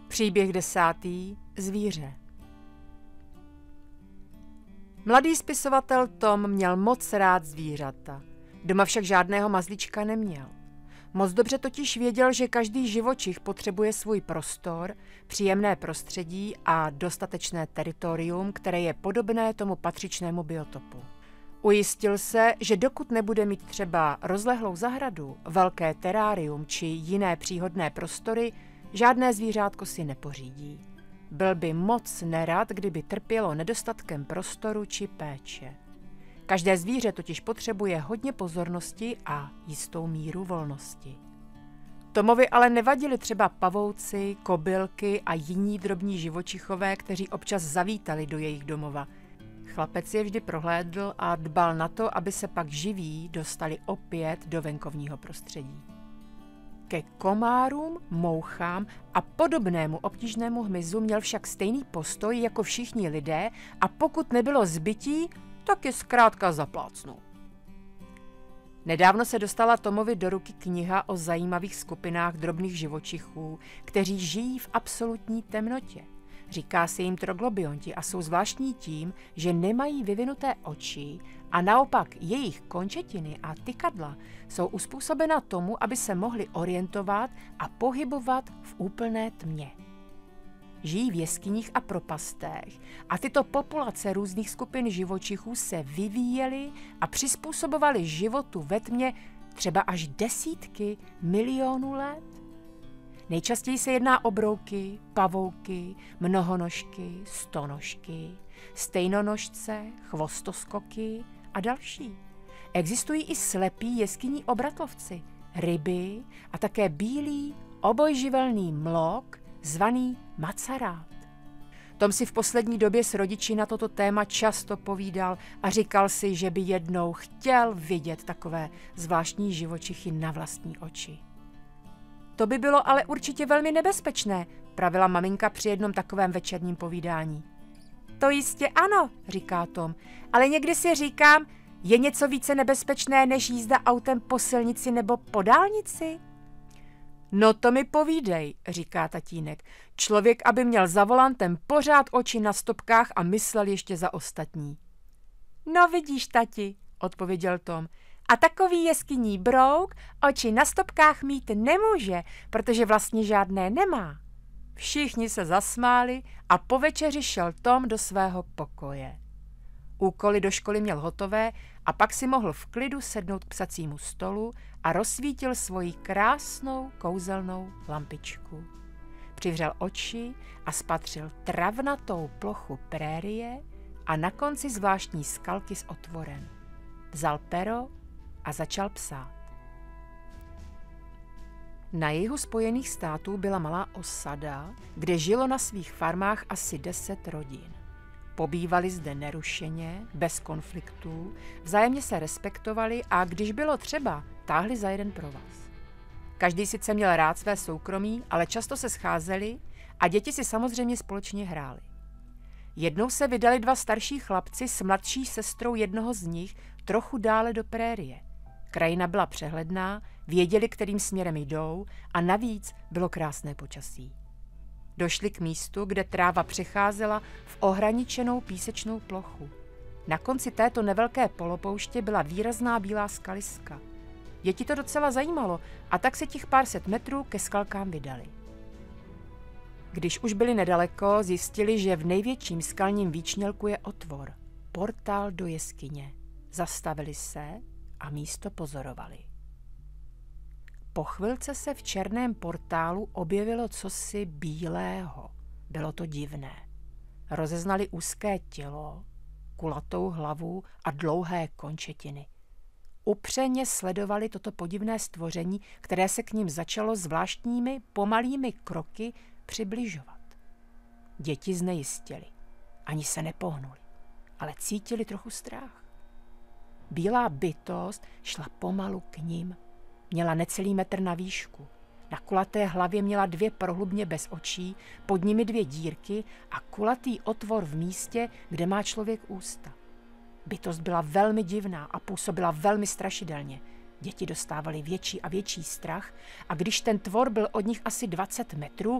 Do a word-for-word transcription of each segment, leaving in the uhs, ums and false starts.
Příběh desátý. Zvíře. Mladý spisovatel Tom měl moc rád zvířata. Doma však žádného mazlíčka neměl. Moc dobře totiž věděl, že každý živočich potřebuje svůj prostor, příjemné prostředí a dostatečné teritorium, které je podobné tomu patřičnému biotopu. Ujistil se, že dokud nebude mít třeba rozlehlou zahradu, velké terárium či jiné příhodné prostory, žádné zvířátko si nepořídí. Byl by moc nerad, kdyby trpělo nedostatkem prostoru či péče. Každé zvíře totiž potřebuje hodně pozornosti a jistou míru volnosti. Tomovi ale nevadili třeba pavouci, kobylky a jiní drobní živočichové, kteří občas zavítali do jejich domova. Chlapec je vždy prohlédl a dbal na to, aby se pak živí dostali opět do venkovního prostředí. Ke komárům, mouchám a podobnému obtížnému hmyzu měl však stejný postoj jako všichni lidé a pokud nebylo zbytí, tak je zkrátka zaplácnul. Nedávno se dostala Tomovi do ruky kniha o zajímavých skupinách drobných živočichů, kteří žijí v absolutní temnotě. Říká se jim troglobionti a jsou zvláštní tím, že nemají vyvinuté oči a naopak jejich končetiny a tykadla jsou uspůsobena tomu, aby se mohli orientovat a pohybovat v úplné tmě. Žijí v jeskyních a propastech a tyto populace různých skupin živočichů se vyvíjely a přizpůsobovaly životu ve tmě třeba až desítky milionů let. Nejčastěji se jedná o brouky, pavouky, mnohonožky, stonožky, stejnonožce, chvostoskoky a další. Existují i slepí jeskynní obratlovci, ryby a také bílý obojživelný mlok zvaný macarát. Tom si v poslední době s rodiči na toto téma často povídal a říkal si, že by jednou chtěl vidět takové zvláštní živočichy na vlastní oči. To by bylo ale určitě velmi nebezpečné, pravila maminka při jednom takovém večerním povídání. To jistě ano, říká Tom, ale někdy si říkám, je něco více nebezpečné než jízda autem po silnici nebo po dálnici? No to mi povídej, říká tatínek. Člověk, aby měl za volantem pořád oči na stopkách a myslel ještě za ostatní. No vidíš, tati, odpověděl Tom. A takový jeskynní brouk oči na stopkách mít nemůže, protože vlastně žádné nemá. Všichni se zasmáli a po večeři šel Tom do svého pokoje. Úkoly do školy měl hotové a pak si mohl v klidu sednout k psacímu stolu a rozsvítil svoji krásnou kouzelnou lampičku. Přivřel oči a spatřil travnatou plochu prérie a na konci zvláštní skalky s otvorem. Vzal pero a začal psát. Na jihu Spojených států byla malá osada, kde žilo na svých farmách asi deset rodin. Pobývali zde nerušeně, bez konfliktů, vzájemně se respektovali a když bylo třeba, táhli za jeden provaz. Každý sice měl rád své soukromí, ale často se scházeli a děti si samozřejmě společně hrály. Jednou se vydali dva starší chlapci s mladší sestrou jednoho z nich trochu dále do prérie. Krajina byla přehledná, věděli, kterým směrem jdou a navíc bylo krásné počasí. Došli k místu, kde tráva přecházela v ohraničenou písečnou plochu. Na konci této nevelké polopouště byla výrazná bílá skaliska. Děti to docela zajímalo a tak se těch pár set metrů ke skalkám vydali. Když už byli nedaleko, zjistili, že v největším skalním výčnělku je otvor, portál do jeskyně. Zastavili se a místo pozorovali. Po chvilce se v černém portálu objevilo cosi bílého. Bylo to divné. Rozeznali úzké tělo, kulatou hlavu a dlouhé končetiny. Upřeně sledovali toto podivné stvoření, které se k ním začalo zvláštními pomalými kroky přibližovat. Děti znejistili. Ani se nepohnuli, ale cítili trochu strach. Bílá bytost šla pomalu k nim. Měla necelý metr na výšku. Na kulaté hlavě měla dvě prohlubně bez očí, pod nimi dvě dírky a kulatý otvor v místě, kde má člověk ústa. Bytost byla velmi divná a působila velmi strašidelně. Děti dostávaly větší a větší strach a když ten tvor byl od nich asi dvacet metrů,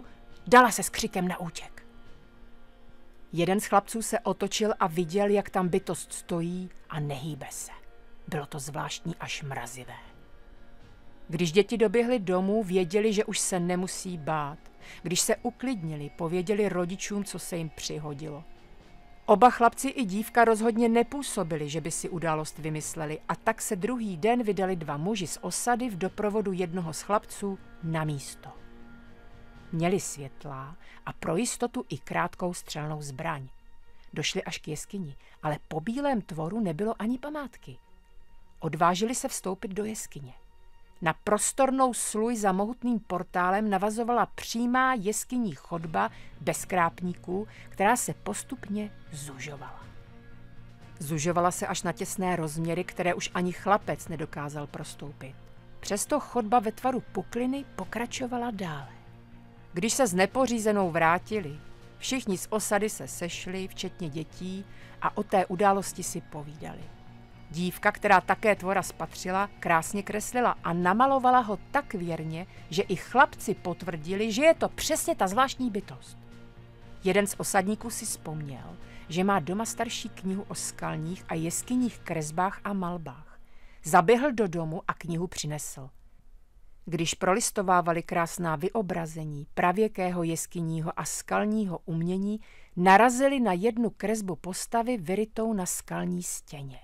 Dala se s křikem na útěk. Jeden z chlapců se otočil a viděl, jak tam bytost stojí a nehýbe se. Bylo to zvláštní až mrazivé. Když děti doběhly domů, věděli, že už se nemusí bát. Když se uklidnili, pověděli rodičům, co se jim přihodilo. Oba chlapci i dívka rozhodně nepůsobili, že by si událost vymysleli, a tak se druhý den vydali dva muži z osady v doprovodu jednoho z chlapců na místo. Měli světla a pro jistotu i krátkou střelnou zbraň. Došli až k jeskyni, ale po bílém tvoru nebylo ani památky. Odvážili se vstoupit do jeskyně. Na prostornou sluj za mohutným portálem navazovala přímá jeskyní chodba bez krápníků, která se postupně zužovala. Zužovala se až na těsné rozměry, které už ani chlapec nedokázal prostoupit. Přesto chodba ve tvaru pukliny pokračovala dále. Když se s nepořízenou vrátili, všichni z osady se sešli, včetně dětí, a o té události si povídali. Dívka, která také tvora spatřila, krásně kreslila a namalovala ho tak věrně, že i chlapci potvrdili, že je to přesně ta zvláštní bytost. Jeden z osadníků si vzpomněl, že má doma starší knihu o skalních a jeskyních kresbách a malbách. Zaběhl do domu a knihu přinesl. Když prolistovávali krásná vyobrazení pravěkého jeskyního a skalního umění, narazili na jednu kresbu postavy vyrytou na skalní stěně.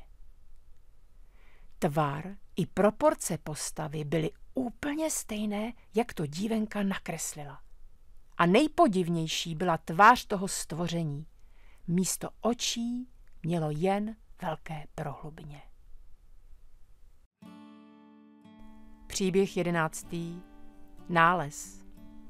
Tvar i proporce postavy byly úplně stejné, jak to dívenka nakreslila. A nejpodivnější byla tvář toho stvoření. Místo očí mělo jen velké prohlubně. Příběh jedenáctý. Nález.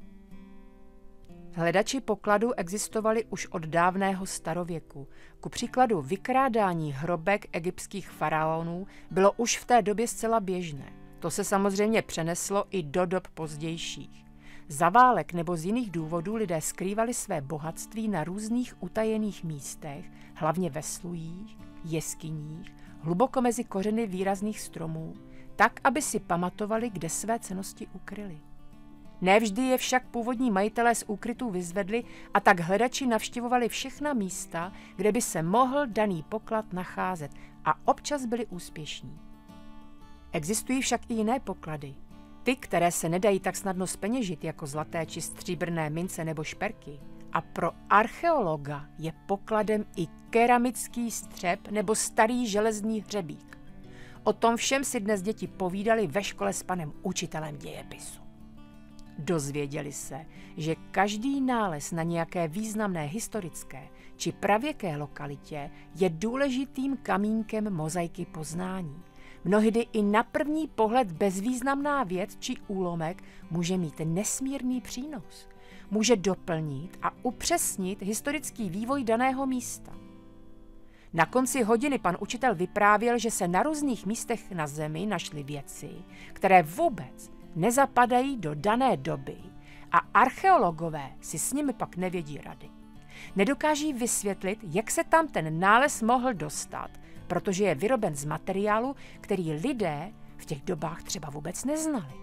Hledači pokladu existovali už od dávného starověku. Ku příkladu vykrádání hrobek egyptských faraonů bylo už v té době zcela běžné. To se samozřejmě přeneslo i do dob pozdějších. Za válek nebo z jiných důvodů lidé skrývali své bohatství na různých utajených místech, hlavně ve slujích, jeskyních, hluboko mezi kořeny výrazných stromů, tak, aby si pamatovali, kde své cennosti ukryli. Nevždy je však původní majitelé z úkrytů vyzvedli, a tak hledači navštěvovali všechna místa, kde by se mohl daný poklad nacházet, a občas byli úspěšní. Existují však i jiné poklady. Ty, které se nedají tak snadno zpeněžit jako zlaté či stříbrné mince nebo šperky. A pro archeologa je pokladem i keramický střep nebo starý železný hřebík. O tom všem si dnes děti povídali ve škole s panem učitelem dějepisu. Dozvěděli se, že každý nález na nějaké významné historické či pravěké lokalitě je důležitým kamínkem mozaiky poznání. Mnohdy i na první pohled bezvýznamná věc či úlomek může mít nesmírný přínos. Může doplnit a upřesnit historický vývoj daného místa. Na konci hodiny pan učitel vyprávěl, že se na různých místech na zemi našly věci, které vůbec nezapadají do dané doby, a archeologové si s nimi pak nevědí rady. Nedokáží vysvětlit, jak se tam ten nález mohl dostat, protože je vyroben z materiálu, který lidé v těch dobách třeba vůbec neznali.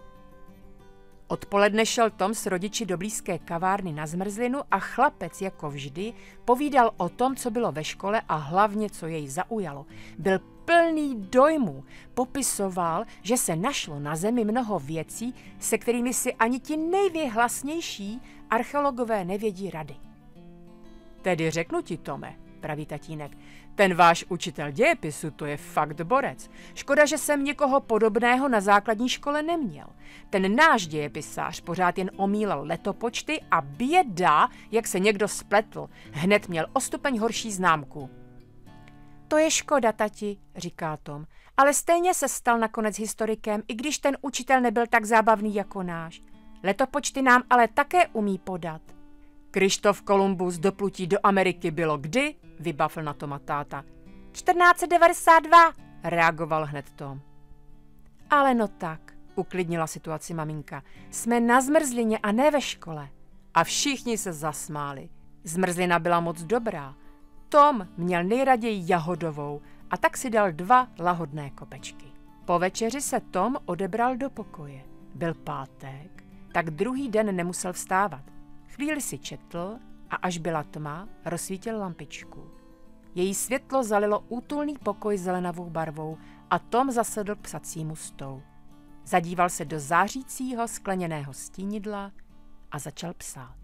Odpoledne šel Tom s rodiči do blízké kavárny na zmrzlinu a chlapec, jako vždy, povídal o tom, co bylo ve škole a hlavně, co jej zaujalo. Byl plný dojmů, popisoval, že se našlo na zemi mnoho věcí, se kterými si ani ti nejvěhlasnější archeologové nevědí rady. Tedy řeknu ti, Tome, praví tatínek, ten váš učitel dějepisu, to je fakt borec. Škoda, že jsem někoho podobného na základní škole neměl. Ten náš dějepisář pořád jen omílal letopočty a běda, jak se někdo spletl. Hned měl o stupeň horší známku. To je škoda, tati, říká Tom, ale stejně se stal nakonec historikem, i když ten učitel nebyl tak zábavný jako náš. Letopočty nám ale také umí podat. Krištof Kolumbus doplutí do Ameriky bylo kdy? Vybavil na Toma táta. čtrnáct set devadesát dva, reagoval hned Tom. Ale no tak, uklidnila situaci maminka. Jsme na zmrzlině a ne ve škole. A všichni se zasmáli. Zmrzlina byla moc dobrá. Tom měl nejraději jahodovou a tak si dal dva lahodné kopečky. Po večeři se Tom odebral do pokoje. Byl pátek, tak druhý den nemusel vstávat. Chvíli si četl a až byla tma, rozsvítil lampičku. Její světlo zalilo útulný pokoj zelenavou barvou a Tom zasedl k psacímu stolu. Zadíval se do zářícího skleněného stínidla a začal psát.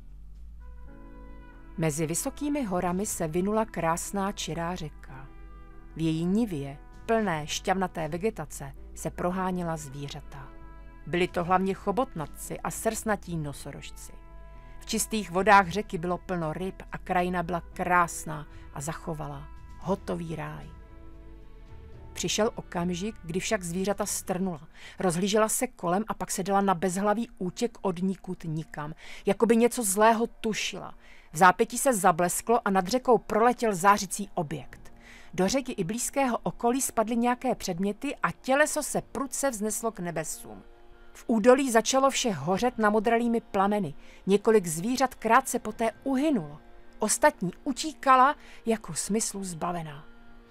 Mezi vysokými horami se vinula krásná čirá řeka. V její nivě, plné šťavnaté vegetace, se proháněla zvířata. Byli to hlavně chobotnatci a srsnatí nosorožci. V čistých vodách řeky bylo plno ryb a krajina byla krásná a zachovalá. Hotový ráj. Přišel okamžik, kdy však zvířata strnula. Rozhlížela se kolem a pak se dala na bezhlavý útěk od nikud nikam, jako by něco zlého tušila. V zápětí se zablesklo a nad řekou proletěl zářící objekt. Do řeky i blízkého okolí spadly nějaké předměty a těleso se prudce vzneslo k nebesům. V údolí začalo vše hořet namodralými plameny. Několik zvířat krátce poté uhynulo. Ostatní utíkala jako smyslu zbavená.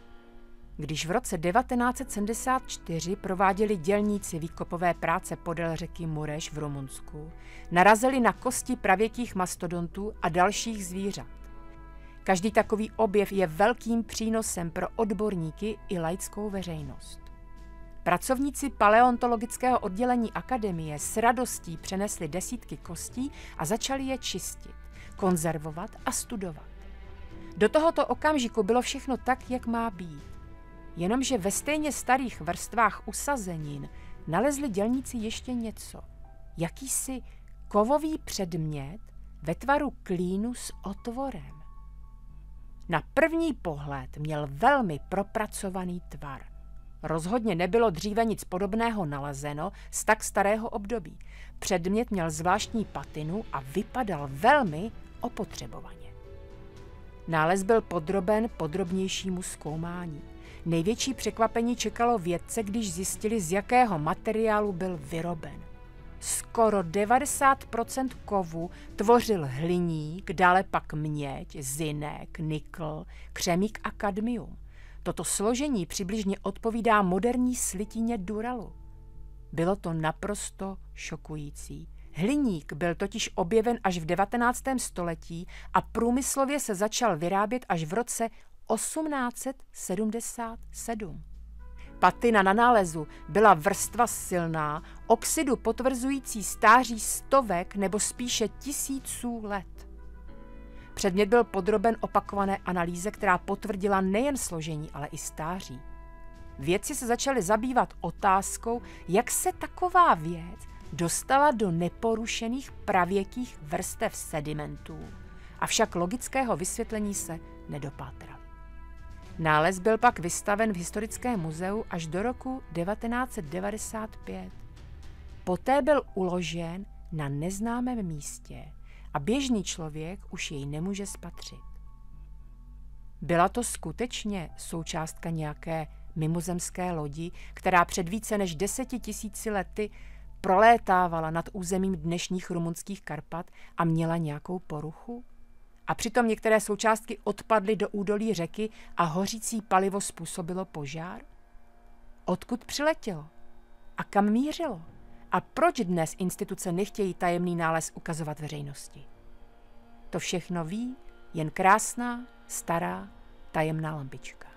Když v roce devatenáct set sedmdesát čtyři prováděli dělníci výkopové práce podél řeky Mureš v Rumunsku, narazili na kosti pravěkých mastodontů a dalších zvířat. Každý takový objev je velkým přínosem pro odborníky i laickou veřejnost. Pracovníci paleontologického oddělení akademie s radostí přenesli desítky kostí a začali je čistit, konzervovat a studovat. Do tohoto okamžiku bylo všechno tak, jak má být. Jenomže ve stejně starých vrstvách usazenin nalezli dělníci ještě něco. Jakýsi kovový předmět ve tvaru klínu s otvorem. Na první pohled měl velmi propracovaný tvar. Rozhodně nebylo dříve nic podobného nalezeno z tak starého období. Předmět měl zvláštní patinu a vypadal velmi opotřebovaně. Nález byl podroben podrobnějšímu zkoumání. Největší překvapení čekalo vědce, když zjistili, z jakého materiálu byl vyroben. Skoro devadesát procent kovu tvořil hliník, dále pak měď, zinek, nikl, křemík a kadmium. Toto složení přibližně odpovídá moderní slitině duralu. Bylo to naprosto šokující. Hliník byl totiž objeven až v devatenáctém století a průmyslově se začal vyrábět až v roce osmnáct set sedmdesát sedm. Patina na nálezu byla vrstva silná, oxidu potvrzující stáří stovek nebo spíše tisíců let. Předmět byl podroben opakované analýze, která potvrdila nejen složení, ale i stáří. Vědci se začali zabývat otázkou, jak se taková věc dostala do neporušených pravěkých vrstev sedimentů, avšak logického vysvětlení se nedopátrali. Nález byl pak vystaven v Historickém muzeu až do roku devatenáct set devadesát pět. Poté byl uložen na neznámém místě a běžný člověk už jej nemůže spatřit. Byla to skutečně součástka nějaké mimozemské lodi, která před více než deseti tisíci lety prolétávala nad územím dnešních rumunských Karpat a měla nějakou poruchu? A přitom některé součástky odpadly do údolí řeky a hořící palivo způsobilo požár? Odkud přiletělo? A kam mířilo? A proč dnes instituce nechtějí tajemný nález ukazovat veřejnosti? To všechno ví jen krásná, stará, tajemná lampička.